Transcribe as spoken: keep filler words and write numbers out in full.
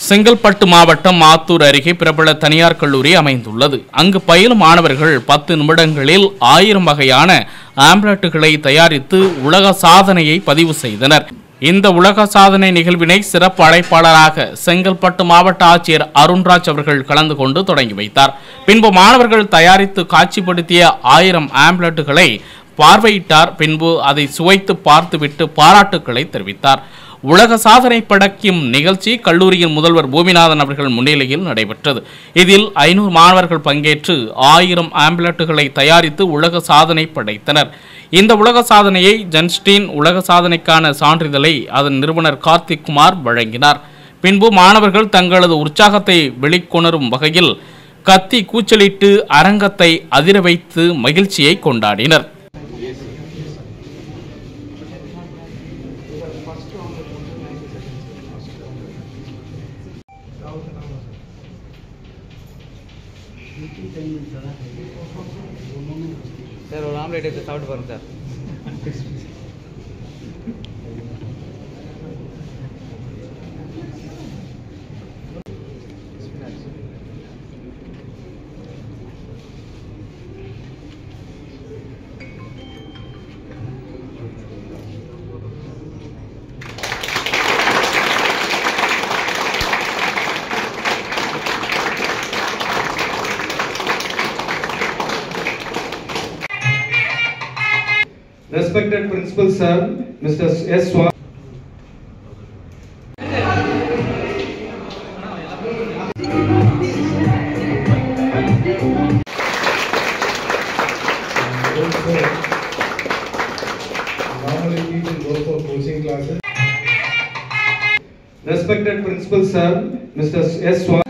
செங்கல்பட்டு மாவட்டம் ஆத்தூர் அருகே பிரபல தனியார் கல்லூரி அமைந்துள்ளது. அங்கு பயிலும் மாணவர்கள் பத்து நிமிடங்களில் ஆயிரம் வகையான ஆம்லெட்டுகளை தயாரித்து உலக சாதனையை பதிவு செய்தனர். இந்த உலக சாதனை நிகழ்வினை சிறப்பு அழைப்பாளராக செங்கல்பட்டு மாவட்ட ஆட்சியர் அருண்ராஜ் அவர்கள் கலந்து கொண்டு தொடங்கி வைத்தார். பின்பு மாணவர்கள் தயாரித்து காட்சிப்படுத்திய ஆயிரம் ஆம்லெட்டுகளை பார்வையிட்டார். பின்பு அதை சுவைத்து பார்த்துவிட்டு பாராட்டுக்களை தெரிவித்தார். உலக சாதனை படைக்கும் நிகழ்ச்சி கல்லூரியின் முதல்வர் பூமிநாதன் அவர்கள் முன்னிலையில் நடைபெற்றது. இதில் ஐநூறு மாணவர்கள் பங்கேற்று ஆயிரம் ஆம்லெட்டுகளை தயாரித்து உலக சாதனை படைத்தனர். இந்த உலக சாதனையை ஜன்ஸ்டீன் உலக சாதனைக்கான சான்றிதழை அதன் நிறுவனர் கார்த்திக் குமார் வழங்கினார். பின்பு மாணவர்கள் தங்களது உற்சாகத்தை வெளிக்கொணரும் வகையில் கத்தி கூச்சலிட்டு அரங்கத்தை அதிர வைத்து மகிழ்ச்சியை கொண்டாடினர். சார் ஒரு ஆம்லேட் எடுத்து சாப்பிட்டு பாருங்க sir. Respected Principal Sir, Mister S. Swa normally people go for coaching classes. Respected Principal Sir, Mister S. Swa